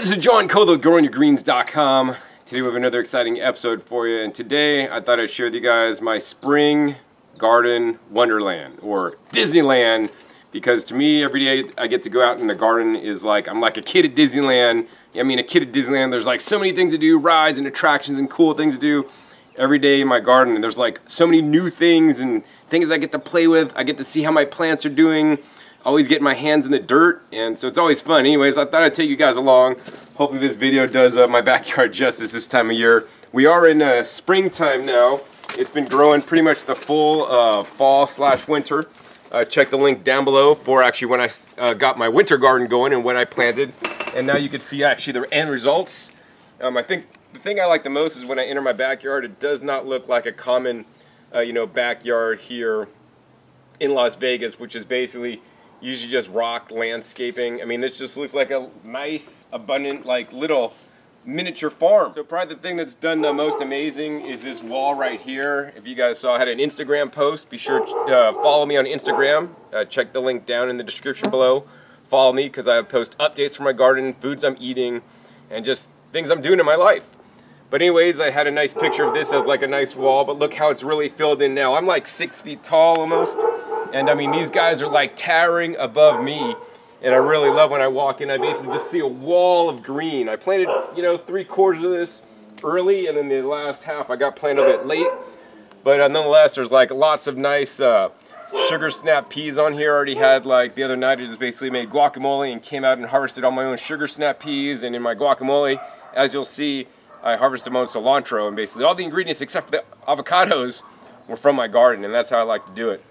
Alright, this is John Cole with GrowingYourGreens.com. Today we have another exciting episode for you, and today I thought I'd share with you guys my spring garden wonderland, or Disneyland, because to me every day I get to go out in the garden is like, I'm like a kid at Disneyland. I mean, a kid at Disneyland, there's like so many things to do, rides and attractions and cool things to do every day in my garden, and there's like so many new things and things I get to play with. I get to see how my plants are doing. Always get my hands in the dirt, and so it's always fun. Anyways, I thought I'd take you guys along. Hopefully this video does my backyard justice this time of year. We are in springtime now. It's been growing pretty much the full fall/winter. Check the link down below for actually when I got my winter garden going and when I planted. And now you can see actually the end results. I think the thing I like the most is when I enter my backyard, it does not look like a common backyard here in Las Vegas, which is basically usually just rock landscaping. I mean, this just looks like a nice, abundant, like little miniature farm. So probably the thing that's done the most amazing is this wall right here. If you guys saw, I had an Instagram post. Be sure to follow me on Instagram. Check the link down in the description below. Follow me because I post updates for my garden, foods I'm eating, and just things I'm doing in my life. But anyways, I had a nice picture of this as like a nice wall, but look how it's really filled in now. I'm like 6 feet tall almost. And I mean, these guys are like towering above me, and I really love when I walk in, I basically just see a wall of green. I planted, 3/4 of this early, and then the last half I got planted a bit late. But nonetheless, there's like lots of nice sugar snap peas on here. I already had, like the other night, I just basically made guacamole and came out and harvested all my own sugar snap peas. And in my guacamole, as you'll see, I harvested my own cilantro, and basically all the ingredients except for the avocados were from my garden, and that's how I like to do it.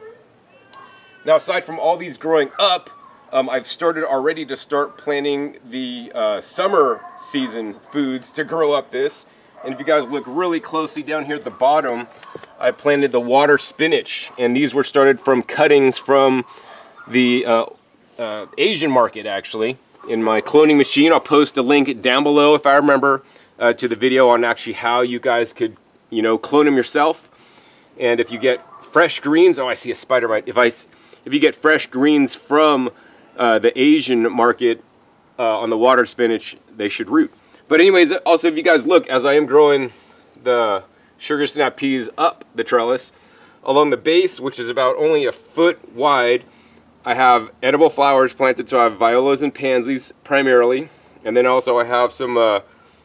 Now, aside from all these growing up, I've started already to start planting the summer season foods to grow up this. And if you guys look really closely down here at the bottom, I planted the water spinach. And these were started from cuttings from the Asian market, actually, in my cloning machine. I'll post a link down below, if I remember, to the video on actually how you guys could, clone them yourself. And if you get fresh greens, oh, I see a spider bite. If you get fresh greens from the Asian market on the water spinach, they should root. But anyways, also if you guys look, as I am growing the sugar snap peas up the trellis, along the base, which is about only a foot wide, I have edible flowers planted. So I have violas and pansies primarily, and then also I have some I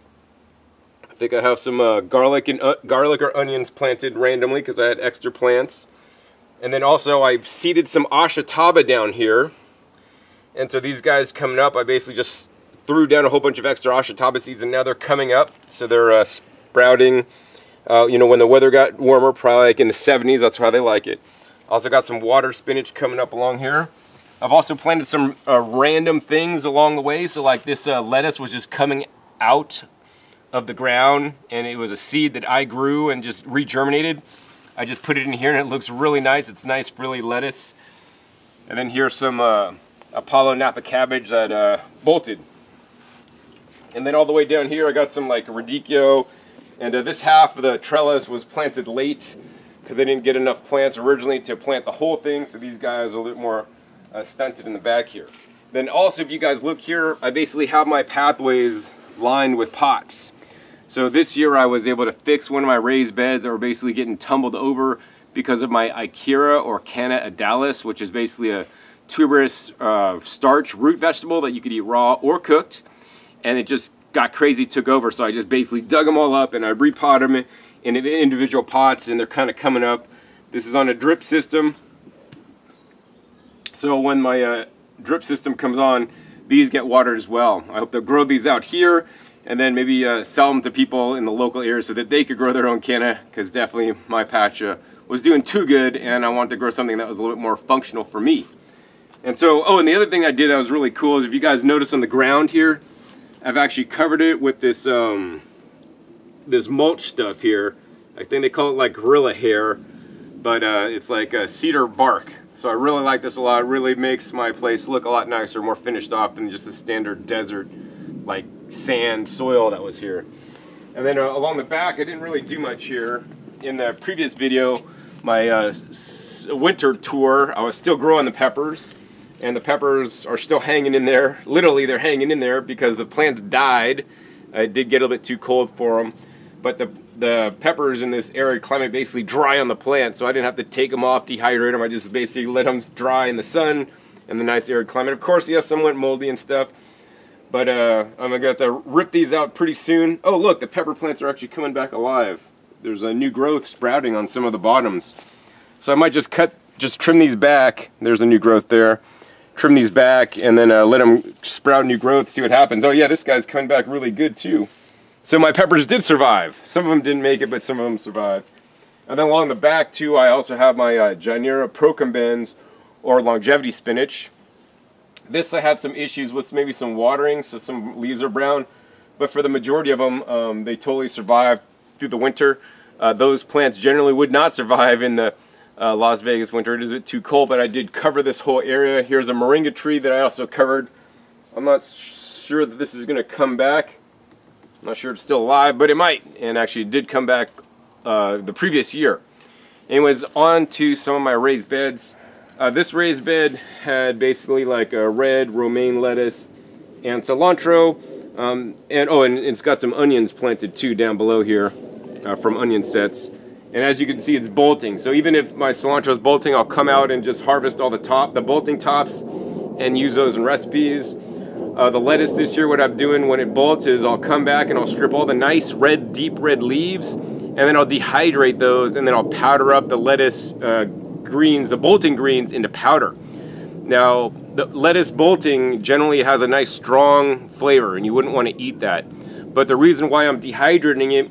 think I have some garlic or onions planted randomly because I had extra plants. And then also I seeded some ashitaba down here. And so these guys coming up, I basically just threw down a whole bunch of extra ashitaba seeds, and now they're coming up. So they're sprouting, when the weather got warmer, probably like in the 70s, that's how they like it. Also got some water spinach coming up along here. I've also planted some random things along the way. So like this lettuce was just coming out of the ground, and it was a seed that I grew and just regerminated. I just put it in here and it looks really nice. It's nice frilly lettuce. And then here's some Apollo Napa cabbage that bolted. And then all the way down here I got some like radicchio. And this half of the trellis was planted late because I didn't get enough plants originally to plant the whole thing. So these guys are a little more stunted in the back here. Then also, if you guys look here, I basically have my pathways lined with pots. So this year I was able to fix one of my raised beds that were basically getting tumbled over because of my Ikera or Canna adalis, which is basically a tuberous starch root vegetable that you could eat raw or cooked. And it just got crazy, took over. So I just basically dug them all up and I repotted them in individual pots, and they're kind of coming up. This is on a drip system. So when my drip system comes on, these get watered as well. I hope they'll grow these out here, and then maybe sell them to people in the local area so that they could grow their own canna, because definitely my patch was doing too good, and I wanted to grow something that was a little bit more functional for me. And so, oh, and the other thing I did that was really cool is, if you guys notice on the ground here, I've actually covered it with this this mulch stuff here. I think they call it like gorilla hair, but it's like cedar bark. So I really like this a lot. It really makes my place look a lot nicer, more finished off than just a standard desert like sand soil that was here. And then along the back, I didn't really do much here. In the previous video, my winter tour, I was still growing the peppers. and the peppers are still hanging in there. Literally, they're hanging in there because the plants died. It did get a little bit too cold for them, but the peppers in this arid climate basically dry on the plant, so I didn't have to take them off, dehydrate them. I just basically let them dry in the sun in the nice arid climate. Of course, yes, some went moldy and stuff, but I'm gonna have to rip these out pretty soon. Oh, look, the pepper plants are actually coming back alive. There's a new growth sprouting on some of the bottoms, so I might just trim these back. There's a new growth there. Trim these back and then let them sprout new growth, see what happens. Oh yeah, this guy's coming back really good too. So my peppers did survive. Some of them didn't make it, but some of them survived. And then along the back too, I also have my Reichardia Picroides, or longevity spinach. This I had some issues with, maybe some watering, so some leaves are brown. But for the majority of them, they totally survived through the winter. Those plants generally would not survive in the Las Vegas winter. It is a bit too cold, but I did cover this whole area. Here's a moringa tree that I also covered. I'm not sure that this is going to come back. I'm not sure it's still alive, but it might, and actually it did come back the previous year. Anyways, on to some of my raised beds. This raised bed had basically like a red romaine lettuce and cilantro, and it's got some onions planted too down below here from onion sets. And as you can see, it's bolting. So even if my cilantro is bolting, I'll come out and just harvest all the bolting tops and use those in recipes. The lettuce this year, what I'm doing when it bolts is I'll come back and I'll strip all the nice red, deep red leaves, and then I'll dehydrate those, and then I'll powder up the lettuce greens, the bolting greens, into powder. Now, the lettuce bolting generally has a nice strong flavor, and you wouldn't want to eat that. But the reason why I'm dehydrating it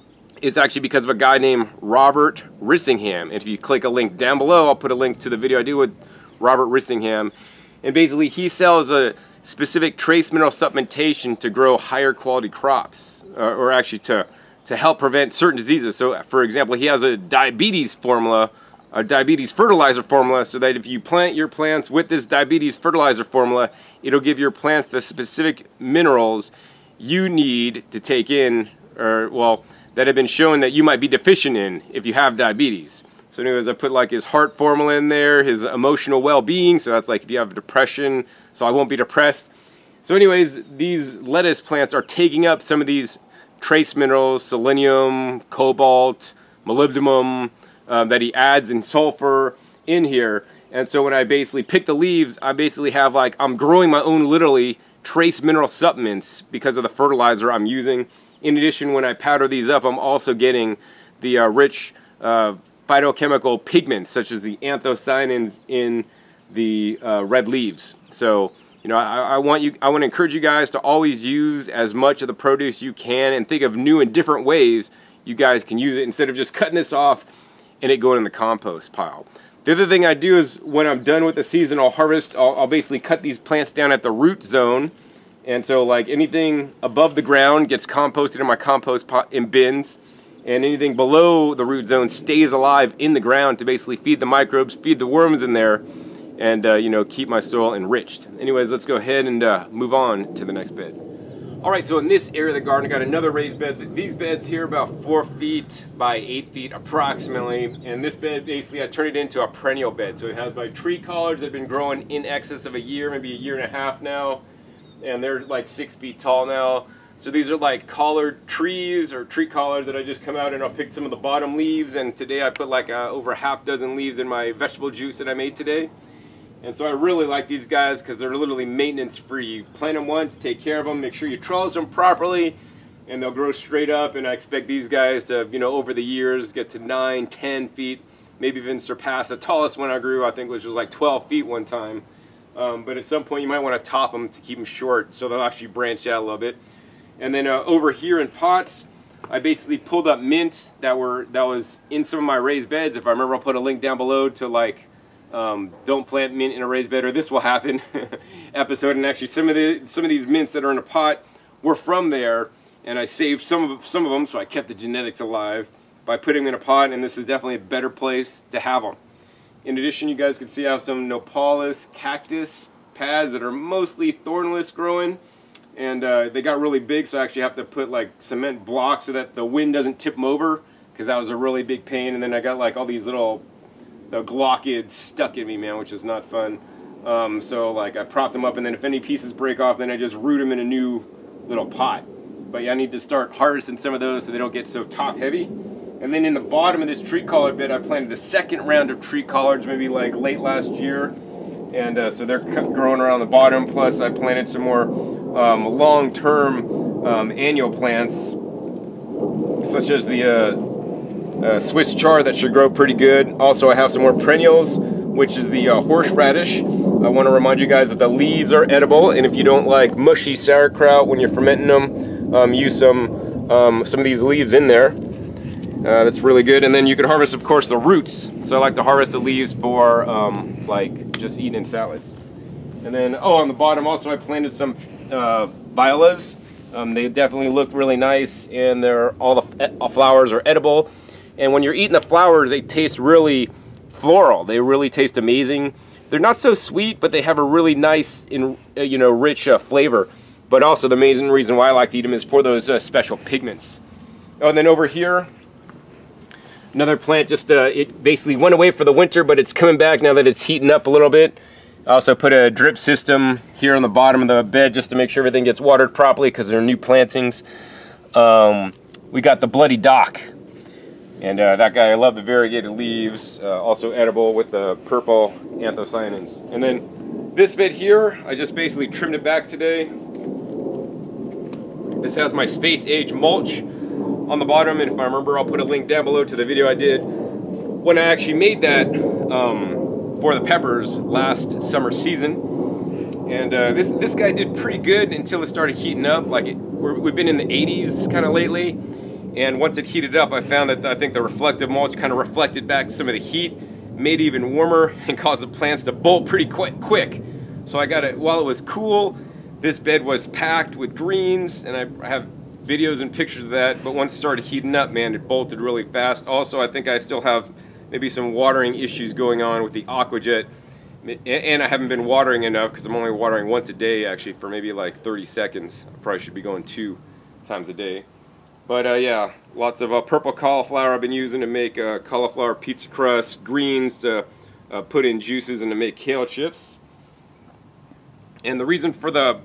is actually because of a guy named Robert Rissingham. And if you click a link down below, I'll put a link to the video I did with Robert Rissingham. And basically, he sells a specific trace mineral supplementation to grow higher quality crops, or actually to help prevent certain diseases. So, for example, he has a diabetes formula, a diabetes fertilizer formula, so that if you plant your plants with this diabetes fertilizer formula, it'll give your plants the specific minerals you need to take in, or, well, that have been shown that you might be deficient in if you have diabetes. So anyways, I put like his heart formula in there, his emotional well-being, so that's like if you have depression, so I won't be depressed. So anyways, these lettuce plants are taking up some of these trace minerals, selenium, cobalt, molybdenum, that he adds in sulfur in here. And so when I basically pick the leaves, I basically have like, I'm growing my own literally trace mineral supplements because of the fertilizer I'm using. In addition, when I powder these up, I'm also getting the rich phytochemical pigments, such as the anthocyanins in the red leaves. So, you know, I want to encourage you guys to always use as much of the produce you can, and think of new and different ways you guys can use it instead of just cutting this off and it going in the compost pile. The other thing I do is when I'm done with the seasonal harvest, I'll basically cut these plants down at the root zone. And so like anything above the ground gets composted in my compost pot in bins, and anything below the root zone stays alive in the ground to basically feed the microbes, feed the worms in there, and you know, keep my soil enriched. Anyways, let's go ahead and move on to the next bed. Alright, so in this area of the garden I got another raised bed. These beds here are about 4 feet by 8 feet approximately, and this bed basically I turned it into a perennial bed. So it has my tree collards that have been growing in excess of a year, maybe a year and a half now, and they're like 6 feet tall now. So these are like collard trees, or tree collards, that I just come out and I'll pick some of the bottom leaves, and today I put like over half dozen leaves in my vegetable juice that I made today. And so I really like these guys because they're literally maintenance free. You plant them once, take care of them, make sure you trellis them properly, and they'll grow straight up. And I expect these guys to, you know, over the years get to 9, 10 feet, maybe even surpass the tallest one I grew, I think, which was like 12 feet one time. But at some point you might want to top them to keep them short so they'll actually branch out a little bit. And then over here in pots, I basically pulled up mint that was in some of my raised beds. If I remember, I'll put a link down below to like don't plant mint in a raised bed or this will happen episode. And actually some of these mints that are in a pot were from there, and I saved some of them, so I kept the genetics alive by putting them in a pot, and this is definitely a better place to have them. In addition, you guys can see I have some Nopalus cactus pads that are mostly thornless growing, and they got really big, so I actually have to put like cement blocks so that the wind doesn't tip them over, because that was a really big pain. And then I got like all these little the glockids stuck in me, man, which is not fun. So like I propped them up, and then if any pieces break off, then I just root them in a new little pot. But yeah, I need to start harvesting some of those so they don't get so top heavy. And then in the bottom of this tree collard bed, I planted a second round of tree collards, maybe like late last year. And so they're growing around the bottom. Plus I planted some more long-term annual plants, such as the Swiss chard that should grow pretty good. Also I have some more perennials, which is the horseradish. I want to remind you guys that the leaves are edible, and if you don't like mushy sauerkraut when you're fermenting them, use some of these leaves in there. That's really good. And then you can harvest, of course, the roots. So I like to harvest the leaves for like just eating in salads. And then, oh, on the bottom also I planted some violas. They definitely look really nice, and all the flowers are edible. And when you're eating the flowers, they taste really floral. They really taste amazing. They're not so sweet, but they have a really nice and rich flavor. But also the main reason why I like to eat them is for those special pigments. Oh, and then over here, another plant. Just it basically went away for the winter, but it's coming back now that it's heating up a little bit. I also put a drip system here on the bottom of the bed just to make sure everything gets watered properly because they're new plantings. We got the bloody dock. And that guy, I love the variegated leaves, also edible with the purple anthocyanins. And then this bed here, I just basically trimmed it back today. This has my space age mulch on the bottom, and if I remember, I'll put a link down below to the video I did when I actually made that for the peppers last summer season. And this guy did pretty good until it started heating up. Like we've been in the 80s kind of lately. And once it heated up, I found that I think the reflective mulch kind of reflected back some of the heat, made it even warmer, and caused the plants to bolt pretty quick. So I got it while it was cool. This bed was packed with greens, and I have videos and pictures of that. But once it started heating up, man, it bolted really fast. Also, I think I still have maybe some watering issues going on with the aquajet, and I haven't been watering enough because I'm only watering once a day, actually, for maybe like 30 seconds. I probably should be going 2 times a day. But yeah, lots of purple cauliflower I've been using to make cauliflower pizza crust, greens to put in juices and to make kale chips. And the reason for the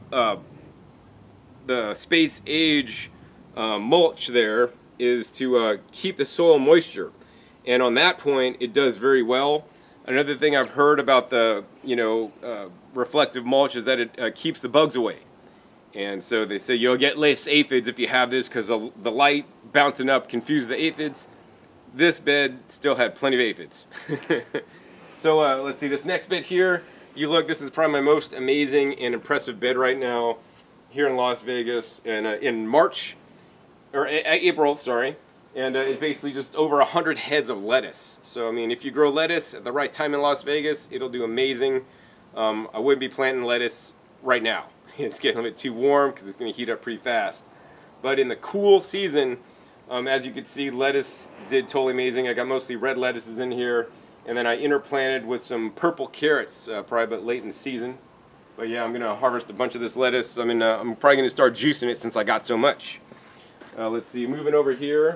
space age mulch there is to keep the soil moisture. And on that point, it does very well. Another thing I've heard about the reflective mulch is that it keeps the bugs away. And so they say you'll get less aphids if you have this because the light bouncing up confused the aphids. This bed still had plenty of aphids. So let's see, this next bed here, you look, this is probably my most amazing and impressive bed right now here in Las Vegas, and in March, or April, sorry. And it's basically just over 100 heads of lettuce. So I mean, if you grow lettuce at the right time in Las Vegas, it'll do amazing. I wouldn't be planting lettuce right now. It's getting a little bit too warm because it's going to heat up pretty fast. But in the cool season, as you can see, lettuce did totally amazing. I got mostly red lettuces in here, and then I interplanted with some purple carrots, probably a bit late in the season. But yeah, I'm going to harvest a bunch of this lettuce. I mean, I'm probably going to start juicing it since I got so much. Let's see, moving over here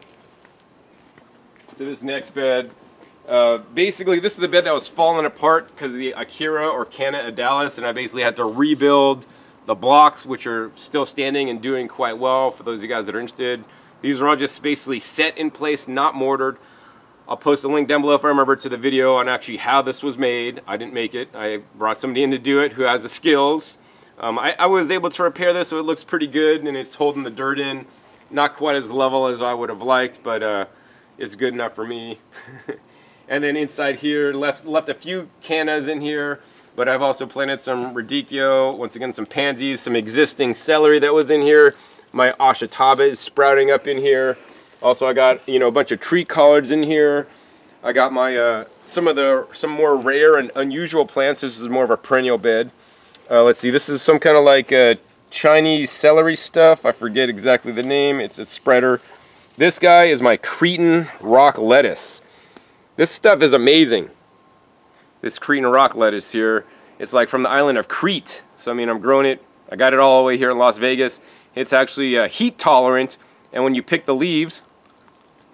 to this next bed. Basically, this is the bed that was falling apart because of the Akira or Canna Adalis, and I basically had to rebuild the blocks, which are still standing and doing quite well for those of you guys that are interested. These are all just basically set in place, not mortared. I'll post a link down below if I remember to the video on actually how this was made. I didn't make it. I brought somebody in to do it who has the skills. I was able to repair this, so it looks pretty good, and it's holding the dirt in. Not quite as level as I would have liked, but it's good enough for me. And then inside here, left a few cannas in here, but I've also planted some radicchio, once again some pansies, some existing celery that was in here. My ashitaba is sprouting up in here. Also I got, a bunch of tree collards in here. I got my some more rare and unusual plants. This is more of a perennial bed. Let's see, this is some kind of like Chinese celery stuff. I forget exactly the name. It's a spreader. This guy is my Cretan Rock Lettuce. This stuff is amazing. This Cretan Rock Lettuce here, it's like from the island of Crete. So I mean, I'm growing it. I got it all the way here in Las Vegas. It's actually heat tolerant, and when you pick the leaves,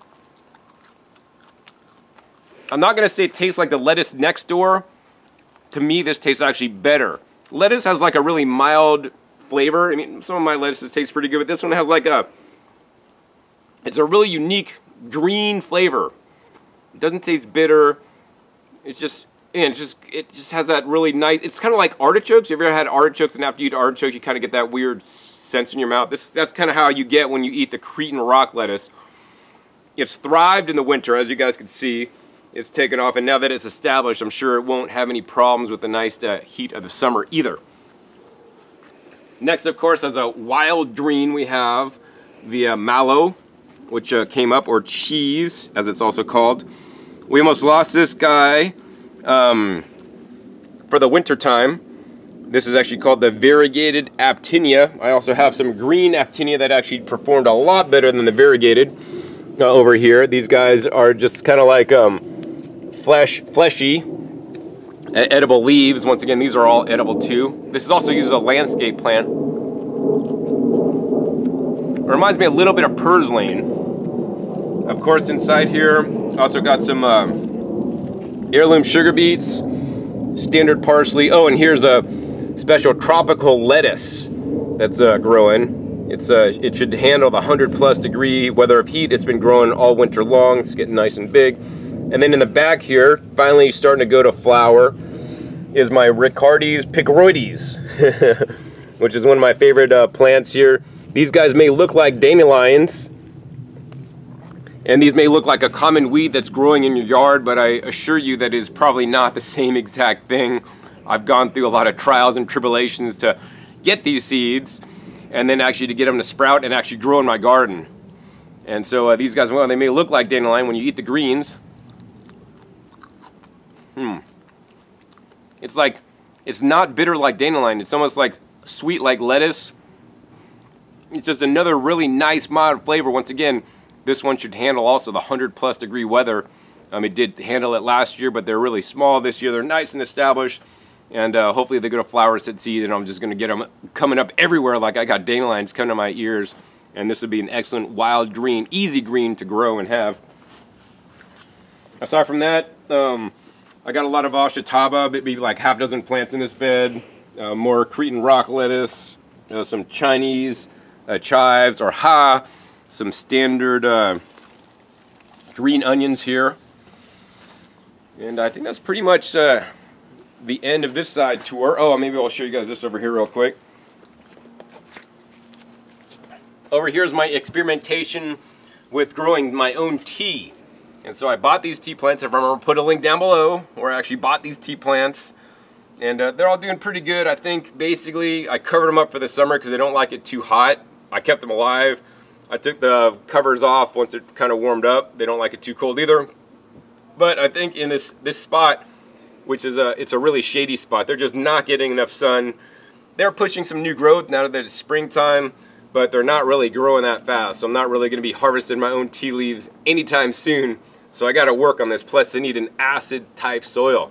I'm not going to say it tastes like the lettuce next door, to me, this tastes actually better. Lettuce has like a really mild flavor. I mean, some of my lettuces taste pretty good, but this one has like it's a really unique green flavor. It doesn't taste bitter. It's just, and it just has that really nice, it's kind of like artichokes. You ever had artichokes, and after you eat artichokes, you kind of get that weird sense in your mouth? That's kind of how you get when you eat the Cretan Rock Lettuce. It's thrived in the winter, as you guys can see. It's taken off, and now that it's established, I'm sure it won't have any problems with the nice heat of the summer either. Next, of course, as a wild green, we have the mallow, which came up, or cheese, as it's also called. We almost lost this guy for the winter time. This is actually called the variegated Aptinia. I also have some green Aptinia that actually performed a lot better than the variegated over here. These guys are just kind of like fleshy, edible leaves. Once again, these are all edible too. This is also used as a landscape plant. It reminds me a little bit of purslane. Of course, inside here, also got some heirloom sugar beets, standard parsley. Oh, and here's a special tropical lettuce that's growing. It should handle the 100+ degree weather of heat. It's been growing all winter long. It's getting nice and big. And then in the back here, finally starting to go to flower, is my Reichardia Picroides, which is one of my favorite plants here. These guys may look like dandelions, and these may look like a common weed that's growing in your yard, but I assure you that is probably not the same exact thing. I've gone through a lot of trials and tribulations to get these seeds, and then actually to get them to sprout and actually grow in my garden. And so these guys, well, they may look like dandelion when you eat the greens. It's like, it's not bitter like dandelion. It's almost like sweet like lettuce. It's just another really nice mild flavor. Once again, this one should handle also the 100+ degree weather. It did handle it last year, but they're really small this year. They're nice and established, and hopefully they go to flower, set seed, and I'm just going to get them coming up everywhere. Like I got dandelions coming to my ears, and this would be an excellent wild green, easy green to grow and have. Aside from that, I got a lot of Ashataba, maybe like half a dozen plants in this bed, more Cretan Rock Lettuce, some Chinese chives or some standard green onions here. And I think that's pretty much the end of this side tour. Oh, maybe I'll show you guys this over here real quick. Over here is my experimentation with growing my own tea. And so I bought these tea plants. If I remember, put a link down below where I actually bought these tea plants. And they're all doing pretty good. I think basically I covered them up for the summer because they don't like it too hot. I kept them alive. I took the covers off once it kind of warmed up. They don't like it too cold either. But I think in this spot, which is it's a really shady spot, they're just not getting enough sun. They're pushing some new growth now that it's springtime, but they're not really growing that fast. So I'm not really going to be harvesting my own tea leaves anytime soon. So I got to work on this. Plus they need an acid type soil.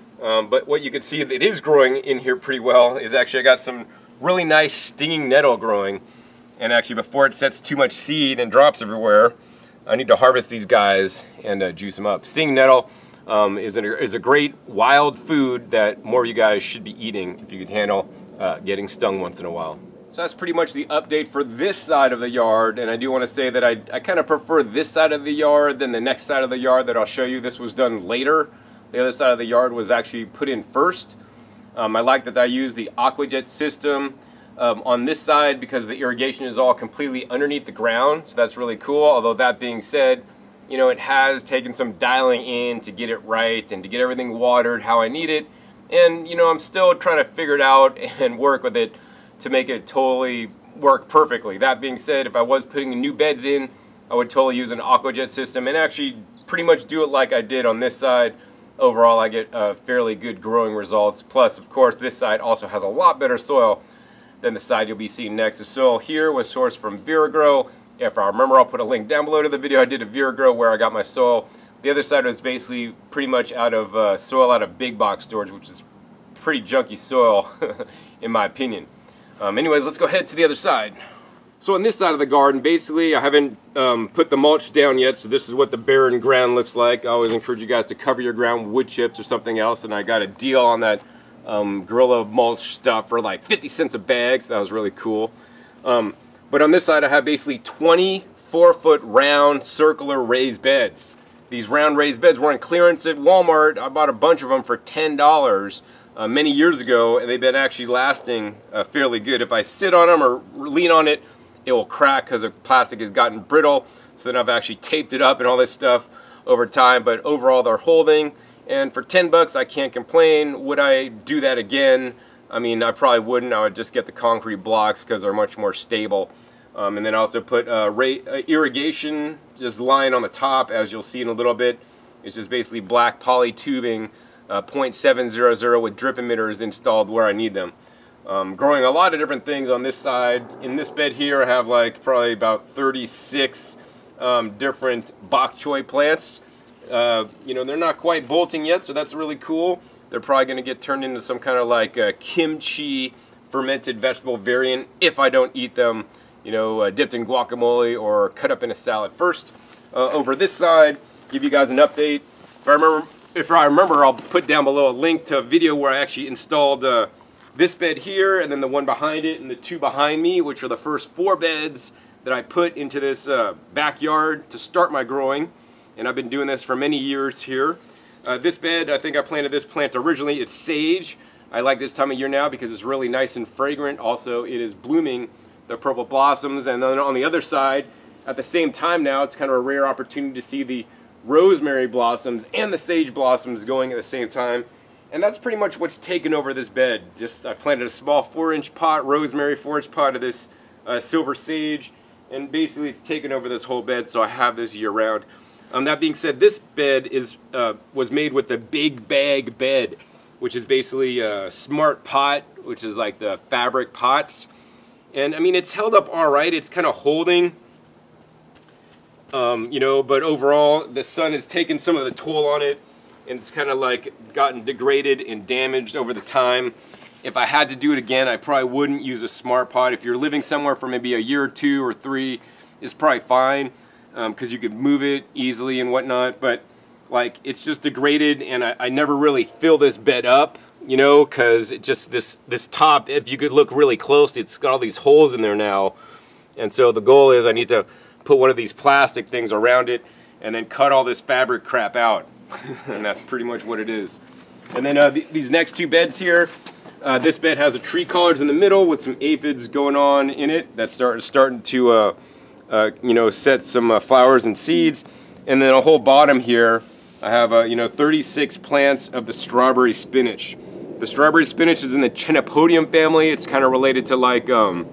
But what you can see that is growing in here pretty well is actually I got some really nice stinging nettle growing. And actually before it sets too much seed and drops everywhere, I need to harvest these guys and juice them up. Stinging nettle is a great wild food that more of you guys should be eating if you could handle getting stung once in a while. So that's pretty much the update for this side of the yard, and I do want to say that I kind of prefer this side of the yard than the next side of the yard that I'll show you. This was done later. The other side of the yard was actually put in first. I like that I used the aquajet system on this side because the irrigation is all completely underneath the ground, so that's really cool. Although that being said, you know, it has taken some dialing in to get it right and to get everything watered how I need it. And you know, I'm still trying to figure it out and work with it to make it totally work perfectly. That being said, if I was putting the new beds in, I would totally use an aquajet system and actually pretty much do it like I did on this side. Overall, I get fairly good growing results. Plus, of course, this side also has a lot better soil than the side you'll be seeing next. The soil here was sourced from Viragrow. If I remember, I'll put a link down below to the video I did of Viragrow where I got my soil. The other side was basically pretty much out of soil out of big box storage, which is pretty junky soil in my opinion. Anyways, let's go ahead to the other side. So on this side of the garden, basically, I haven't put the mulch down yet, so this is what the barren ground looks like. I always encourage you guys to cover your ground with wood chips or something else, and I got a deal on that Gorilla mulch stuff for like 50 cents a bag, so that was really cool. But on this side, I have basically 24-foot round circular raised beds. These round raised beds were on clearance at Walmart. I bought a bunch of them for $10 many years ago, and they've been actually lasting fairly good. If I sit on them or lean on it, it will crack because the plastic has gotten brittle. So then I've actually taped it up and all this stuff over time, but overall they're holding. And for 10 bucks, I can't complain. Would I do that again? I mean, I probably wouldn't. I would just get the concrete blocks because they're much more stable. And then I also put irrigation just line on the top, as you'll see in a little bit. It's just basically black poly tubing, 0.700 with drip emitters installed where I need them. Growing a lot of different things on this side. In this bed here, I have like probably about 36 different bok choy plants. You know, they're not quite bolting yet, so that's really cool. They're probably going to get turned into some kind of like kimchi fermented vegetable variant if I don't eat them, you know, dipped in guacamole or cut up in a salad. First, over this side, give you guys an update. If I remember, I'll put down below a link to a video where I actually installed this bed here, and then the one behind it, and the two behind me, which are the first 4 beds that I put into this backyard to start my growing. And I've been doing this for many years here. This bed, I think I planted this plant originally. It's sage. I like this time of year now because it's really nice and fragrant. Also, it is blooming the purple blossoms. And then on the other side, at the same time now, it's kind of a rare opportunity to see the rosemary blossoms and the sage blossoms going at the same time. And that's pretty much what's taken over this bed. Just I planted a small 4-inch pot, rosemary 4-inch pot of this silver sage, and basically it's taken over this whole bed, so I have this year round. That being said, this bed was made with the Big Bag bed, which is basically a smart pot, which is like the fabric pots. And I mean, it's held up all right. It's kind of holding, you know, but overall the sun has taken some of the toll on it, and it's kind of like gotten degraded and damaged over the time. If I had to do it again, I probably wouldn't use a smart pot. If you're living somewhere for maybe a year or 2 or 3, it's probably fine because you could move it easily and whatnot. But like, it's just degraded, and I never really fill this bed up, you know, because it just this top, if you could look really close, it's got all these holes in there now. And so the goal is I need to put one of these plastic things around it and then cut all this fabric crap out. And that's pretty much what it is. And then these next 2 beds here, this bed has a tree collards in the middle with some aphids going on in it. That's starting to you know, set some flowers and seeds. And then a whole bottom here, I have you know, 36 plants of the strawberry spinach. The strawberry spinach is in the Chenopodium family. It's kind of related to like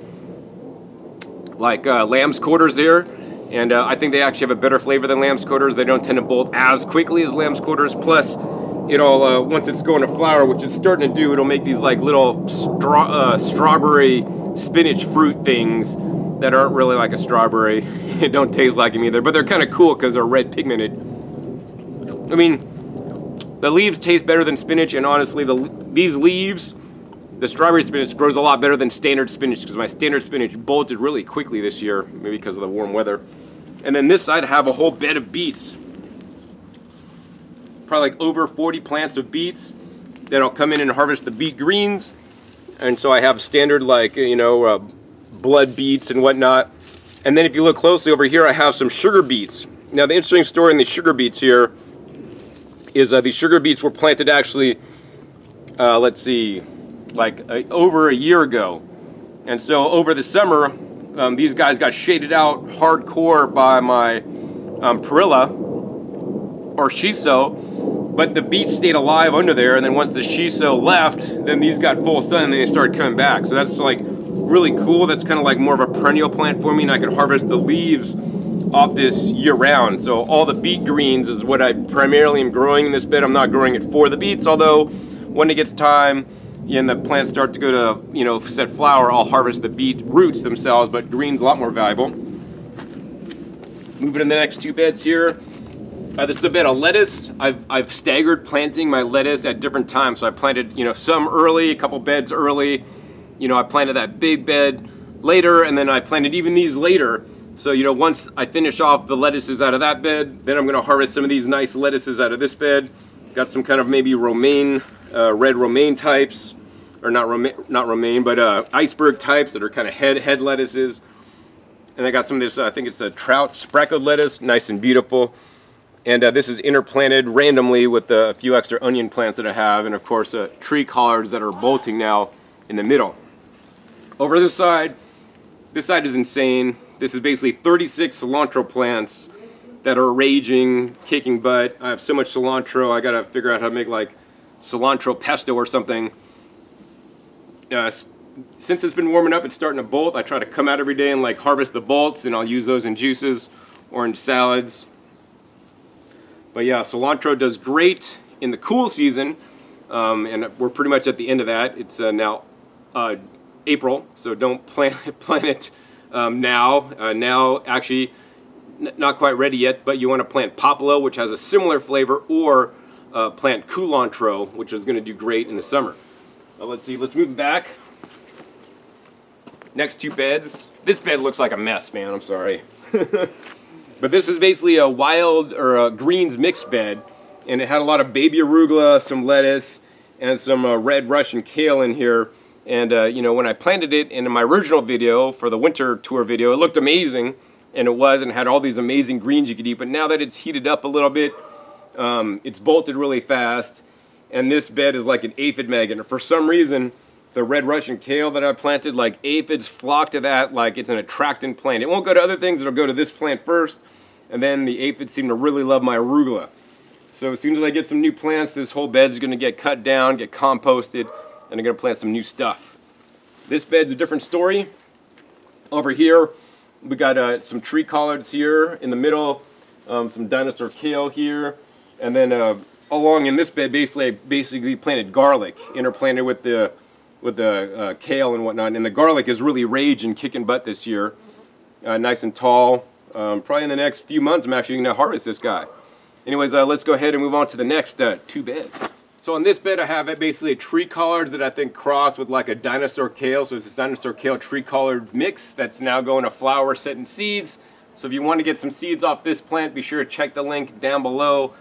lamb's quarters there. And I think they actually have a better flavor than lamb's quarters. They don't tend to bolt as quickly as lamb's quarters. Plus, it'll once it's going to flower, which it's starting to do, it'll make these like little strawberry spinach fruit things that aren't really like a strawberry. It don't taste like them either, but they're kind of cool because they're red pigmented. I mean, the leaves taste better than spinach, and honestly, these leaves, the strawberry spinach grows a lot better than standard spinach because my standard spinach bolted really quickly this year, maybe because of the warm weather. And then this side I have a whole bed of beets. Probably like over 40 plants of beets. Then I'll come in and harvest the beet greens. And so I have standard, like, you know, blood beets and whatnot. And then if you look closely over here, I have some sugar beets. Now the interesting story in the sugar beets here is these sugar beets were planted actually, let's see, like over a year ago. And so over the summer, these guys got shaded out hardcore by my perilla or shiso, but the beets stayed alive under there, and then once the shiso left, then these got full sun and then they started coming back. So that's like really cool. That's kind of like more of a perennial plant for me, and I could harvest the leaves off this year round. So all the beet greens is what I primarily am growing in this bed. I'm not growing it for the beets, although when it gets time and the plants start to go to, you know, set flower, I'll harvest the beet roots themselves, but green's a lot more valuable. Moving to the next 2 beds here. This is a bed of lettuce. I've staggered planting my lettuce at different times. So I planted, you know, some early, a couple beds early. You know, I planted that big bed later, and then I planted even these later. So, you know, once I finish off the lettuces out of that bed, then I'm going to harvest some of these nice lettuces out of this bed. Got some kind of maybe romaine, red romaine types, or not romaine, but iceberg types that are kind of head lettuces. And I got some of this, I think it's a trout speckled lettuce, nice and beautiful. And this is interplanted randomly with a few extra onion plants that I have, and of course tree collards that are bolting now in the middle. Over this side is insane. This is basically 36 cilantro plants that are raging, kicking butt. I have so much cilantro, I gotta figure out how to make like cilantro pesto or something. Since it's been warming up, it's starting to bolt. I try to come out every day and like harvest the bolts, and I'll use those in juices or in salads. But yeah, cilantro does great in the cool season, and we're pretty much at the end of that. It's now April, so don't plant it now. Now, actually, not quite ready yet, but you want to plant popolo, which has a similar flavor, or plant culantro, which is going to do great in the summer. Let's see, let's move back. Next two beds. This bed looks like a mess, man, I'm sorry. But this is basically a wild or a greens mixed bed, and it had a lot of baby arugula, some lettuce, and some red Russian kale in here. And you know, when I planted it in my original video for the winter tour video, it looked amazing, and it was, and had all these amazing greens you could eat. But now that it's heated up a little bit, it's bolted really fast, and this bed is like an aphid magnet. And for some reason, the red Russian kale that I planted, like aphids flock to that like it's an attractant plant. It won't go to other things, it'll go to this plant first, and then the aphids seem to really love my arugula. So as soon as I get some new plants, this whole bed's going to get cut down, get composted, and I'm going to plant some new stuff. This bed's a different story. Over here, we got some tree collards here in the middle, some dinosaur kale here, and then along in this bed, I basically planted garlic, interplanted with the kale and whatnot. And the garlic is really raging, kicking butt this year, nice and tall. Probably in the next few months, I'm actually going to harvest this guy. Anyways, let's go ahead and move on to the next two beds. So on this bed, I have basically a tree collard that I think crossed with like a dinosaur kale. So it's a dinosaur kale tree collard mix that's now going to flower, setting seeds. So if you want to get some seeds off this plant, be sure to check the link down below,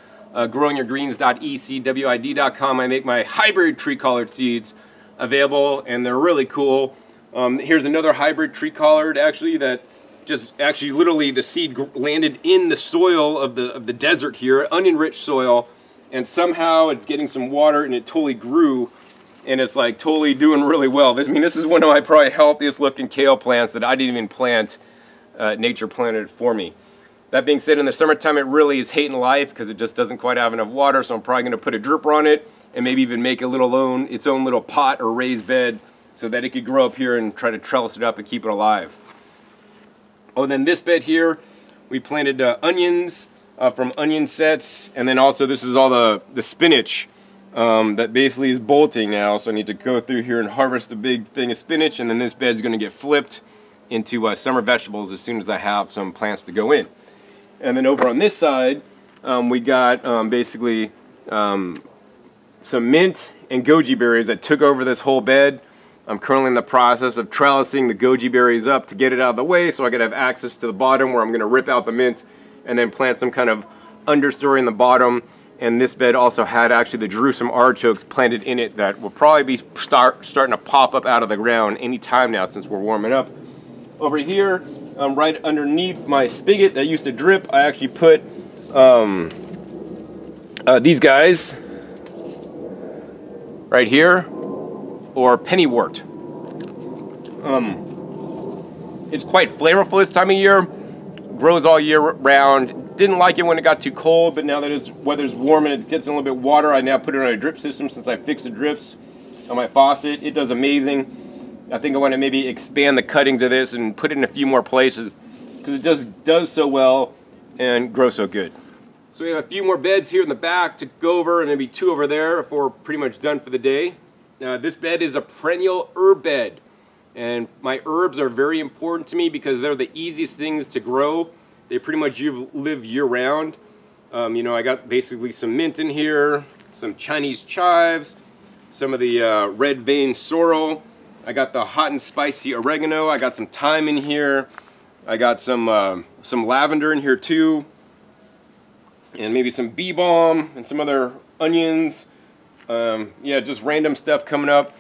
growingyourgreens.ecwid.com. I make my hybrid tree collard seeds available, and they're really cool. Here's another hybrid tree collard actually that actually literally the seed landed in the soil of the desert here, onion-rich soil. And somehow it's getting some water and it totally grew, and it's like totally doing really well. This is one of my probably healthiest looking kale plants that I didn't even plant. Nature planted it for me. That being said, in the summertime it really is hating life because it just doesn't quite have enough water, so I'm probably going to put a dripper on it and maybe even make its own little pot or raised bed so that it could grow up here and try to trellis it up and keep it alive. Oh, and then this bed here, we planted onions. From onion sets, and then also this is all the spinach that basically is bolting now, so I need to go through here and harvest a big thing of spinach, and then this bed's going to get flipped into summer vegetables as soon as I have some plants to go in. And then over on this side, we got basically some mint and goji berries that took over this whole bed. I'm currently in the process of trellising the goji berries up to get it out of the way so I could have access to the bottom where I'm going to rip out the mint and then plant some kind of understory in the bottom. And this bed also had actually the Jerusalem artichokes planted in it that will probably be starting to pop up out of the ground any time now since we're warming up. Over here, right underneath my spigot that used to drip, I actually put these guys right here, or pennywort. It's quite flavorful this time of year. Grows all year round. Didn't like it when it got too cold, but now that weather's warm and it gets a little bit water, I now put it on a drip system since I fixed the drips on my faucet. It does amazing. I think I want to maybe expand the cuttings of this and put it in a few more places because it just does so well and grows so good. So we have a few more beds here in the back to go over, and maybe two over there before we're pretty much done for the day. This bed is a perennial herb bed. And my herbs are very important to me because they're the easiest things to grow. They pretty much live year-round. You know, I got basically some mint in here, some Chinese chives, some of the red vein sorrel. I got the hot and spicy oregano. I got some thyme in here. I got some lavender in here too. And maybe some bee balm and some other onions. Yeah, just random stuff coming up.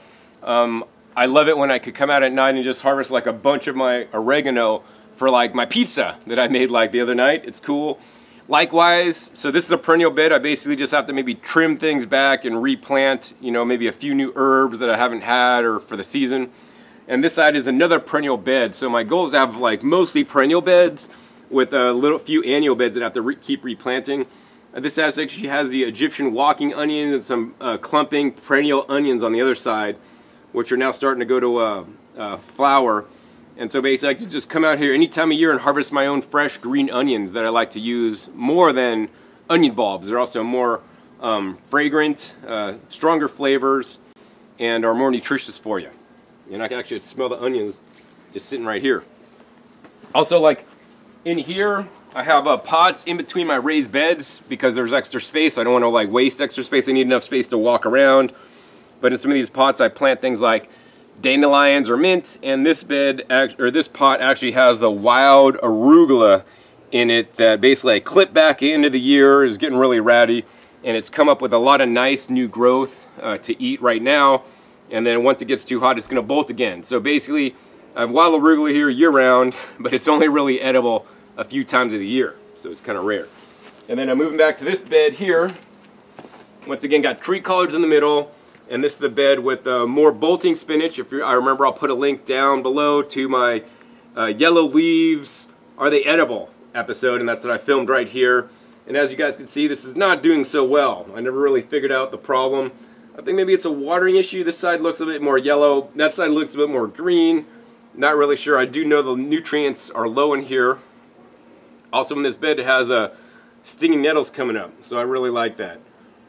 I love it when I could come out at night and just harvest like a bunch of my oregano for like my pizza that I made like the other night. It's cool. Likewise, so this is a perennial bed. I basically just have to maybe trim things back and replant, you know, maybe a few new herbs that I haven't had or for the season. And this side is another perennial bed. So my goal is to have like mostly perennial beds with a few annual beds that I have to keep replanting. This side actually has the Egyptian walking onion and some clumping perennial onions on the other side, which are now starting to go to flower. And so basically I could just come out here any time of year and harvest my own fresh green onions that I like to use more than onion bulbs. They're also more fragrant, stronger flavors, and are more nutritious for you. And I can actually smell the onions just sitting right here. Also, like in here, I have pots in between my raised beds because there's extra space. I don't want to like waste extra space. I need enough space to walk around. But in some of these pots, I plant things like dandelions or mint, and this pot actually has the wild arugula in it that basically I clip back into the year, is getting really ratty, and it's come up with a lot of nice new growth to eat right now. And then once it gets too hot, it's going to bolt again. So basically, I have wild arugula here year round, but it's only really edible a few times of the year, so it's kind of rare. And then I'm moving back to this bed here. Once again, got tree collards in the middle. And this is the bed with more bolting spinach. I remember, I'll put a link down below to my yellow leaves, are they edible episode, and that's what I filmed right here. And as you guys can see, this is not doing so well. I never really figured out the problem. I think maybe it's a watering issue. This side looks a bit more yellow. That side looks a bit more green. Not really sure. I do know the nutrients are low in here. Also in this bed, it has stinging nettles coming up, so I really like that.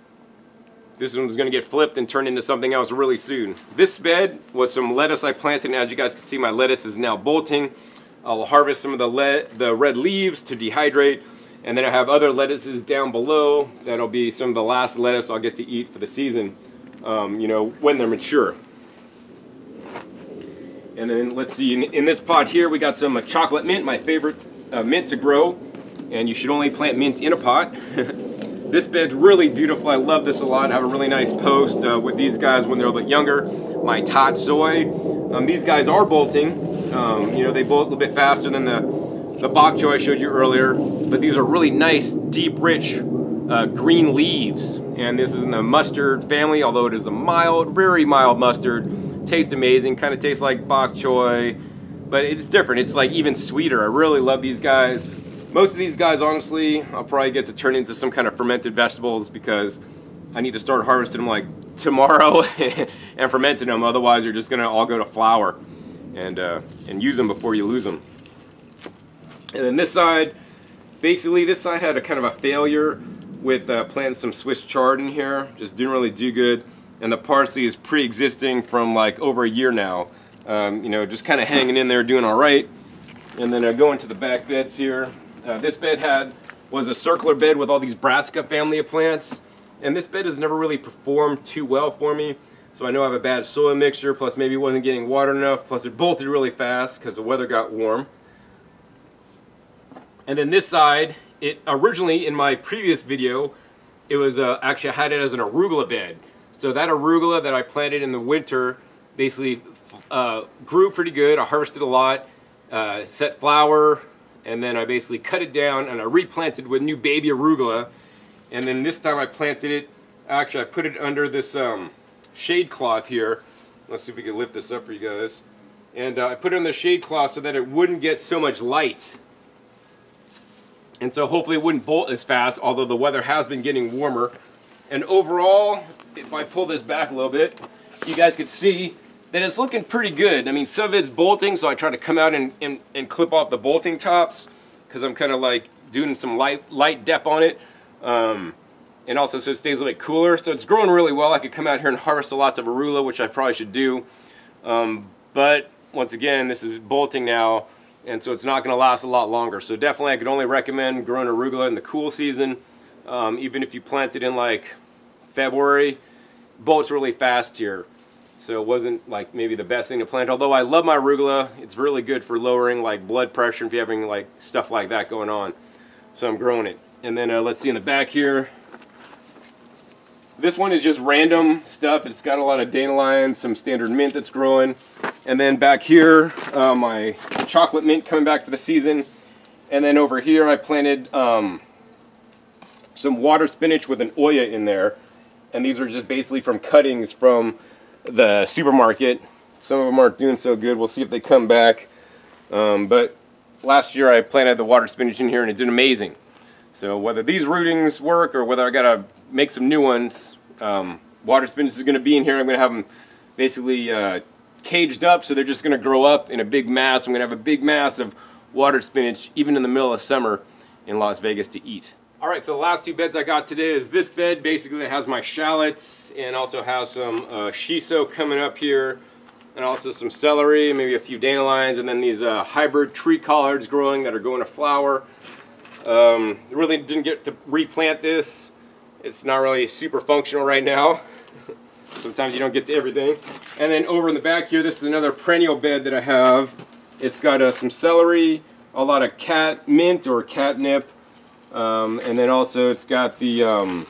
This one's going to get flipped and turned into something else really soon. This bed was some lettuce I planted, and as you guys can see, my lettuce is now bolting. I'll harvest some of the red leaves to dehydrate, and then I have other lettuces down below. That'll be some of the last lettuce I'll get to eat for the season, you know, when they're mature. And then let's see, in this pot here, we got some chocolate mint, my favorite mint to grow, and you should only plant mint in a pot. This bed's really beautiful. I love this a lot. I have a really nice post with these guys when they're a bit younger. My tot soy. These guys are bolting. You know, they bolt a little bit faster than the bok choy I showed you earlier. But these are really nice, deep, rich green leaves. And this is in the mustard family, although it is a mild, very mild mustard. Tastes amazing. Kind of tastes like bok choy, but it's different. It's like even sweeter. I really love these guys. Most of these guys, honestly, I'll probably get to turn into some kind of fermented vegetables because I need to start harvesting them like tomorrow and fermenting them. Otherwise, you're just gonna all go to flour and use them before you lose them. And then this side, basically, this side had a kind of a failure with planting some Swiss chard in here. Just didn't really do good. And the parsley is pre-existing from like over a year now. You know, just kind of hanging in there, doing all right. And then going to the back beds here. This bed was a circular bed with all these brassica family of plants, and this bed has never really performed too well for me. So I know I have a bad soil mixture, plus maybe it wasn't getting water enough, plus it bolted really fast because the weather got warm. And then this side, it originally in my previous video, it was actually I had it as an arugula bed. So that arugula that I planted in the winter basically grew pretty good. I harvested a lot, set flower. And then I basically cut it down and I replanted with new baby arugula. And then this time I planted it, actually I put it under this shade cloth here. Let's see if we can lift this up for you guys. And I put it on the shade cloth so that it wouldn't get so much light. And so hopefully it wouldn't bolt as fast, although the weather has been getting warmer. And overall, if I pull this back a little bit, you guys can see that it's looking pretty good. I mean, some of it's bolting, so I try to come out and clip off the bolting tops because I'm kind of like doing some light dep on it. And also so it stays a little bit cooler. So it's growing really well. I could come out here and harvest lots of arugula, which I probably should do. But once again, this is bolting now, and so it's not going to last a lot longer. So definitely I could only recommend growing arugula in the cool season. Even if you plant it in like February, bolts really fast here. So it wasn't like maybe the best thing to plant, although I love my arugula. It's really good for lowering like blood pressure if you're having like stuff like that going on. So I'm growing it. And then let's see in the back here. This one is just random stuff. It's got a lot of dandelion, some standard mint that's growing. And then back here, my chocolate mint coming back for the season. And then over here I planted some water spinach with an Oya in there. And these are just basically from cuttings from the supermarket. Some of them aren't doing so good. We'll see if they come back. But last year I planted the water spinach in here and it did amazing. So whether these rootings work or whether I gotta make some new ones, water spinach is gonna be in here. I'm gonna have them basically caged up, so they're just gonna grow up in a big mass. I'm gonna have a big mass of water spinach even in the middle of summer in Las Vegas to eat. Alright, so the last two beds I got today is this bed. Basically it has my shallots and also has some shiso coming up here, and also some celery, maybe a few dandelions, and then these hybrid tree collards growing that are going to flower. Really didn't get to replant this. It's not really super functional right now. Sometimes you don't get to everything. And then over in the back here, this is another perennial bed that I have. It's got some celery, a lot of cat mint or catnip, and then also it's got the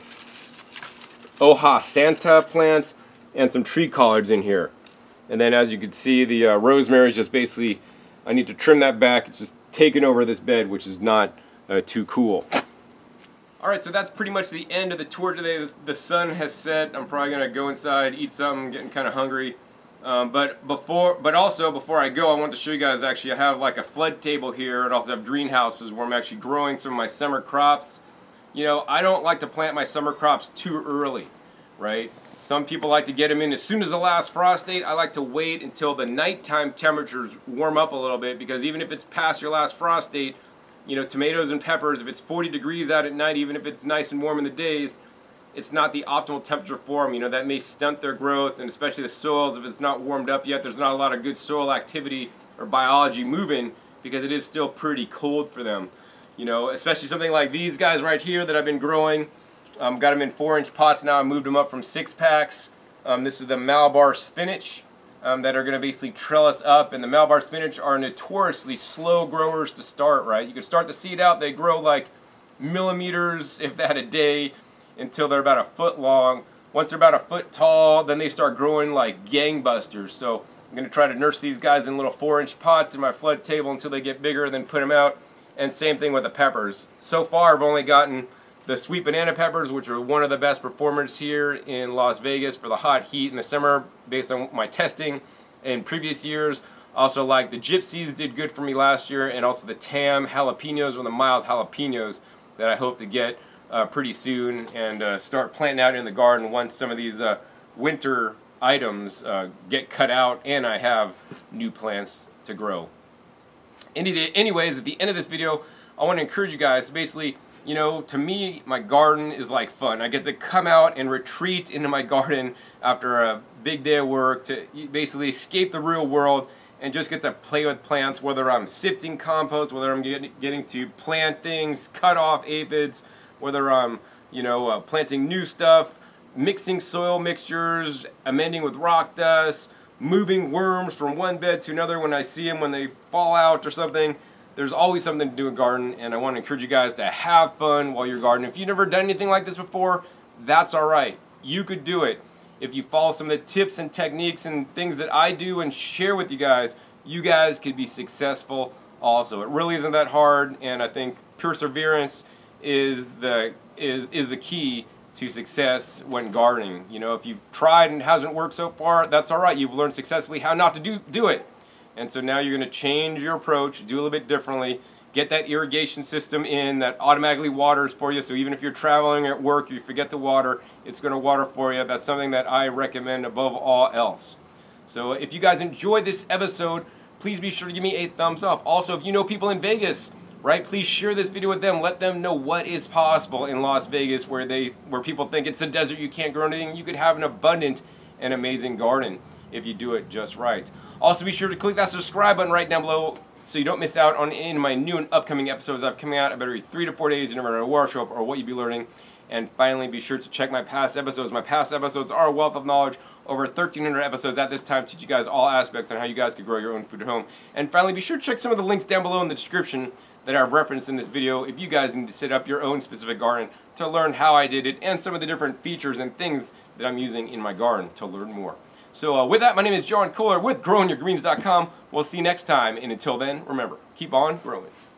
Hoja Santa plant and some tree collards in here. And then as you can see, the rosemary is just basically, I need to trim that back. It's just taking over this bed, which is not too cool. Alright, so that's pretty much the end of the tour today. The sun has set. I'm probably going to go inside, eat something. I'm getting kind of hungry. But also before I go, I want to show you guys, actually I have like a flood table here, and also have greenhouses where I'm actually growing some of my summer crops. You know, I don't like to plant my summer crops too early, right? Some people like to get them in as soon as the last frost date. I like to wait until the nighttime temperatures warm up a little bit, because even if it's past your last frost date, you know, tomatoes and peppers, if it's 40 degrees out at night, even if it's nice and warm in the days, it's not the optimal temperature for them. You know, that may stunt their growth, and especially the soils, if it's not warmed up yet, there's not a lot of good soil activity or biology moving, because it is still pretty cold for them. You know, especially something like these guys right here that I've been growing. Got them in 4-inch pots now. I moved them up from 6-packs. This is the Malabar spinach that are going to basically trellis up, and the Malabar spinach are notoriously slow growers to start, right? You can start the seed out, they grow like millimeters, if that, a day, until they're about a foot long. Once they're about a foot tall, then they start growing like gangbusters. So I'm going to try to nurse these guys in little 4-inch pots in my flood table until they get bigger, then put them out. And same thing with the peppers. So far I've only gotten the sweet banana peppers, which are one of the best performers here in Las Vegas for the hot heat in the summer based on my testing in previous years. Also, like the gypsies did good for me last year, and also the tam jalapenos, or the mild jalapenos, that I hope to get pretty soon and start planting out in the garden once some of these winter items get cut out and I have new plants to grow. Anyways, at the end of this video, I want to encourage you guys to basically, you know, to me, my garden is like fun. I get to come out and retreat into my garden after a big day of work to basically escape the real world and just get to play with plants, whether I'm sifting compost, whether I'm getting to plant things, cut off aphids, whether I'm, you know, planting new stuff, mixing soil mixtures, amending with rock dust, moving worms from one bed to another when I see them, when they fall out or something. There's always something to do in garden, and I want to encourage you guys to have fun while you're gardening. If you've never done anything like this before, that's alright. You could do it. If you follow some of the tips and techniques and things that I do and share with you guys could be successful also. It really isn't that hard, and I think perseverance is the key to success when gardening. You know, if you've tried and it hasn't worked so far, that's alright. You've learned successfully how not to do it. And so now you're going to change your approach, do a little bit differently, get that irrigation system in that automatically waters for you. So even if you're traveling at work, you forget to water, it's going to water for you. That's something that I recommend above all else. So if you guys enjoyed this episode, please be sure to give me a thumbs up. Also, if you know people in Vegas, right, please share this video with them. Let them know what is possible in Las Vegas, where people think it's the desert, you can't grow anything. You could have an abundant and amazing garden if you do it just right. Also, be sure to click that subscribe button right down below so you don't miss out on any of my new and upcoming episodes I've coming out about every 3 to 4 days. You never know where I'll show up or what you'll be learning. And finally, be sure to check my past episodes. My past episodes are a wealth of knowledge. Over 1,300 episodes at this time, teach you guys all aspects on how you guys can grow your own food at home. And finally, be sure to check some of the links down below in the description that I've referenced in this video if you guys need to set up your own specific garden to learn how I did it and some of the different features and things that I'm using in my garden to learn more. So with that, my name is John Kohler with growingyourgreens.com. We'll see you next time, and until then, remember, keep on growing.